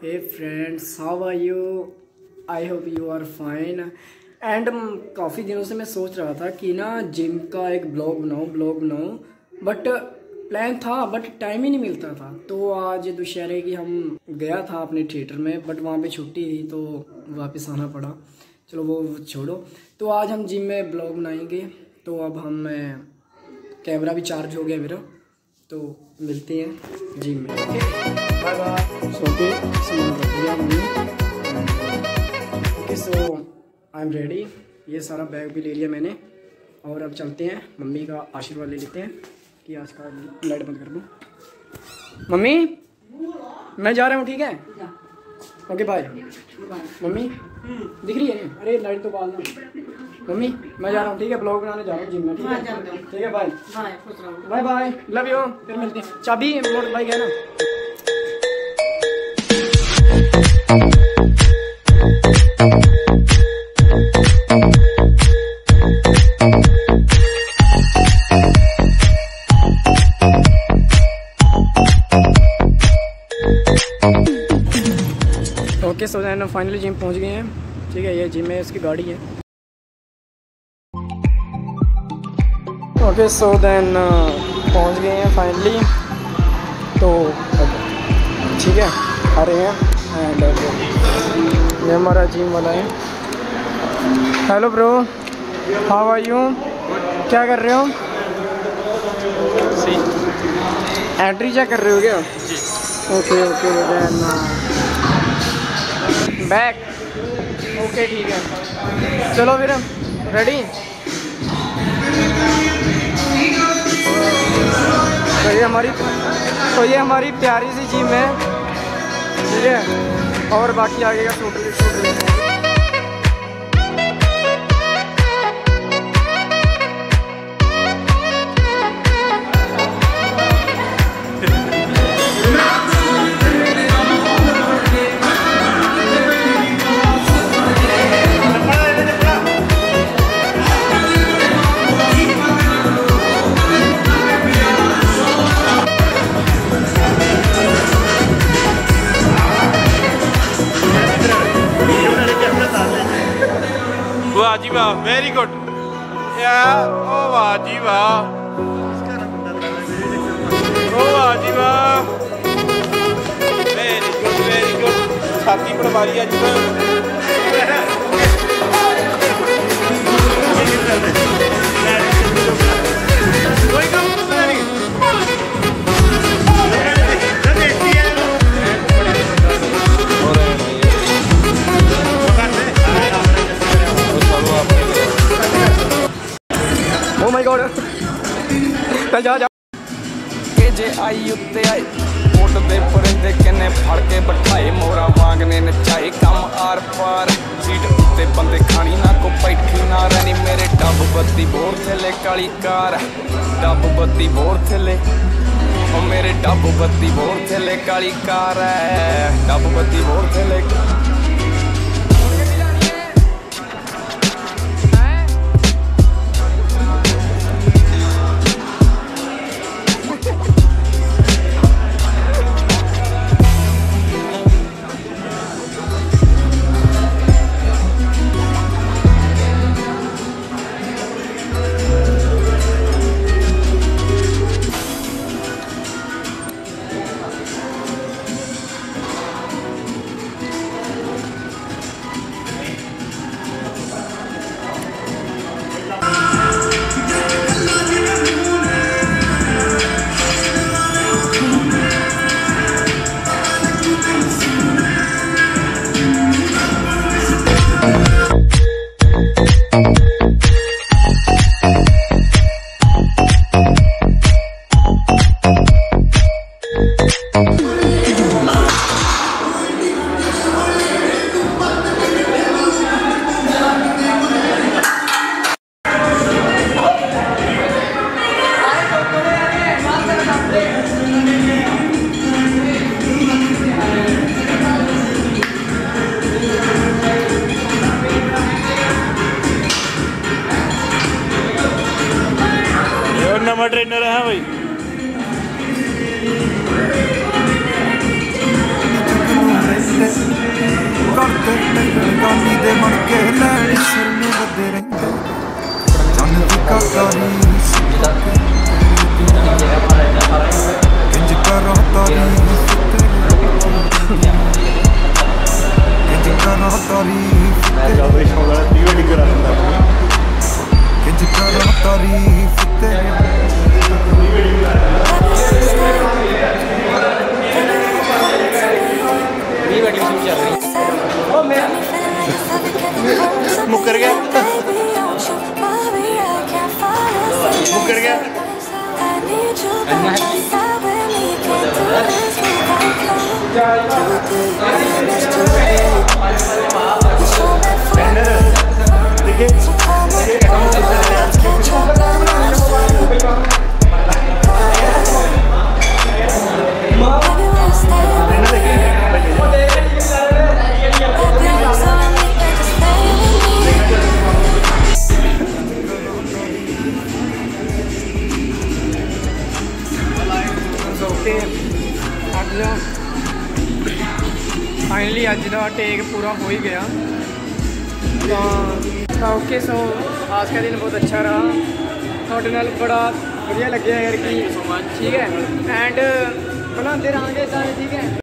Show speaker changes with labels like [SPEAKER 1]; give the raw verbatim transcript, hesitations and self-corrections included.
[SPEAKER 1] Hey friends, how are you? I hope you are fine. And काफ़ी दिनों से मैं सोच रहा था कि ना जिम का एक ब्लॉग बनाऊँ ब्लॉग बनाऊँ बट प्लान था बट टाइम ही नहीं मिलता था। तो आज दुशहरे की हम गया था अपने थिएटर में, बट वहाँ पे छुट्टी थी तो वापस आना पड़ा। चलो वो छोड़ो। तो आज हम जिम में ब्लॉग बनाएंगे। तो अब हम कैमरा भी चार्ज हो गया मेरा, तो मिलते हैं जिम में। Bye bye. सो के सामान रख दिया हमने। Okay so I am ready. ये सारा बैग भी ले लिया मैंने और अब चलते हैं। मम्मी का आशीर्वाद ले लेते हैं कि आज का लाइट बंद कर दूँ। मम्मी मैं जा रहा हूँ, ठीक है? Okay bye. मम्मी दिख रही है? अरे लाइट तो बाल ना। मम्मी मैं जा रहा हूँ, ठीक है? ब्लॉग बनाने जा रहा हूँ जिम में, ठीक है? ठीक है bye bye bye, love you. फिर मिलते हैं। चाबी मोटर बाइक है ना? Okay so then finally gym पहुंच गए हैं, ठीक है? ये जिम है, इसकी गाड़ी है। ओके सो देन पहुंच गए हैं फाइनली। तो ठीक है, आ रहे हैं। एंड ये हमारा जिम वाला है। Hello bro, how are you? क्या कर रहे हो? एंट्री चेक कर रहे हो क्या? Okay okay then back. Okay ठीक है, चलो फिर रेडी। तो ये हमारी तो ये हमारी प्यारी सी जिम है, ठीक है? और बाकी आगे का शूट शूट
[SPEAKER 2] वाह जी वाह, वेरी गुड यार। ओ वाह जी वाह, ओ वाह जी वाह, वेरी गुड वेरी गुड। छाती पड़वा रही है अज
[SPEAKER 1] ओ माय गॉड। चल जा जा
[SPEAKER 3] के जे आई उत्ते आए कोट दे परिंदे किन्ने फड़ के बिठाए मोरा वांगने नचाए कम आर पार सीट उत्ते बंदे खानी ना को बैठी ना रहनी मेरे डब बत्ती बोर थले काली कार डब बत्ती बोर थले ओ मेरे डब बत्ती बोर थले काली कार है डब बत्ती बोर थले।
[SPEAKER 2] मुकर गया मुकर गया
[SPEAKER 1] फाइनली अज का टेक पूरा हो ही गया। तो ओके सो आज का दिन बहुत अच्छा रहा, थोड़े नाल बड़ा बढ़िया लगे यार कि ठीक है एंड बनाते रहेंगे सारे ठीक है।